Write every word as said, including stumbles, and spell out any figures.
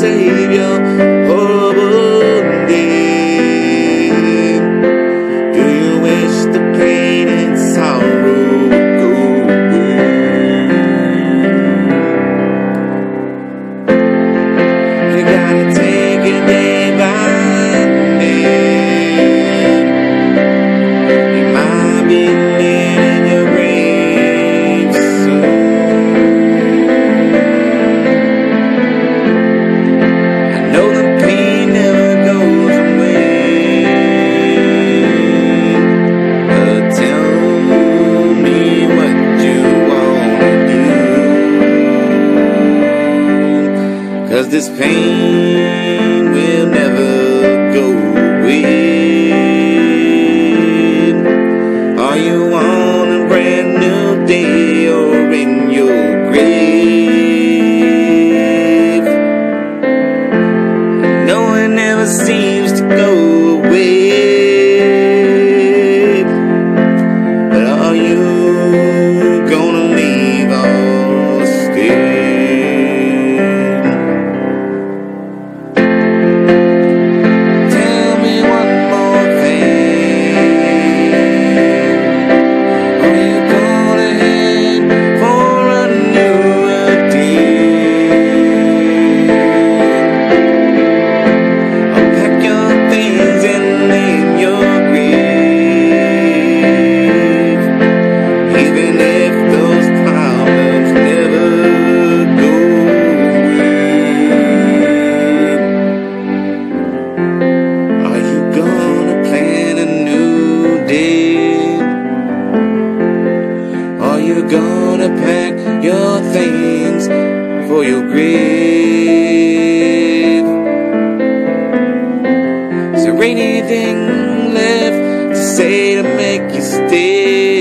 save your horrible name? Do you wish the pain and sorrow would go away? You gotta take it day by day. You might be laying in your grave soon. I know the pain never goes away, but tell me what you wanna do, 'cause this pain will never go away. Are you on a brand new day or in your grave? No, it never seems to go away. But are you gonna leave or stay? Tell me one more thing. Are you gonna head for a newer day? Or pack your things and name your grave, even if those problems never go away? Are you gonna plan a new day? Are you gonna pack your things for your grave? Is there anything left to say to make you stay?